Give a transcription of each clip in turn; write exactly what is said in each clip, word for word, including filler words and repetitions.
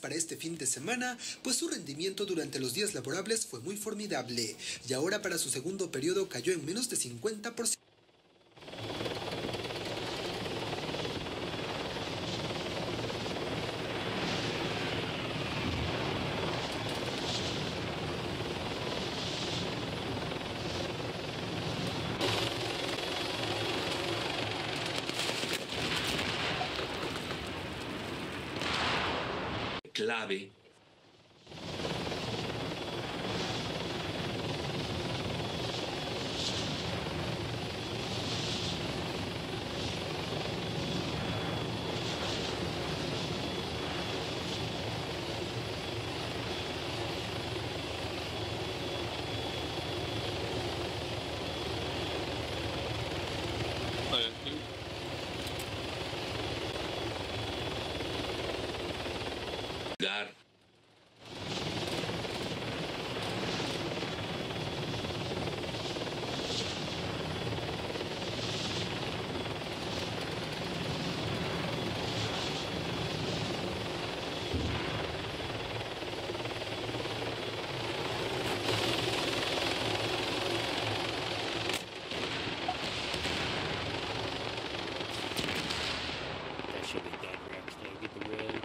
para este fin de semana, pues su rendimiento durante los días laborables fue muy formidable y ahora para su segundo periodo cayó en menos de cincuenta por ciento. Clave. Gar. That should be dead, Rex. Now get the win.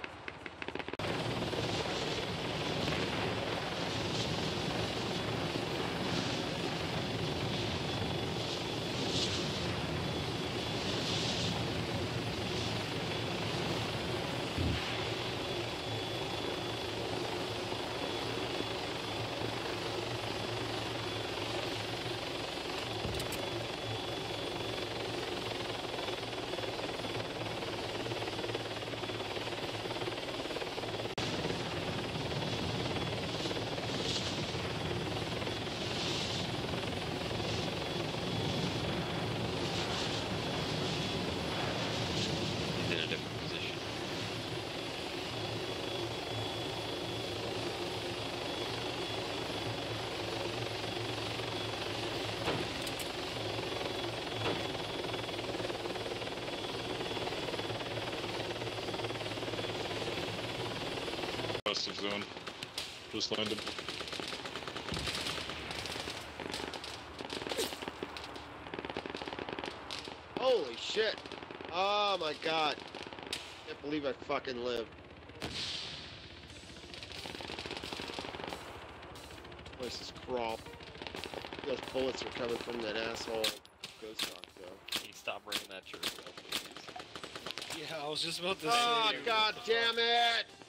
In a different position. Positive zone. Just landed. Holy shit! Oh my god! Can't believe I fucking lived. Place is crawl. Those bullets are coming from that asshole ghost rock though. Can you stop bringing that church up, please? Yeah, I was just about to Oh say. god damn it!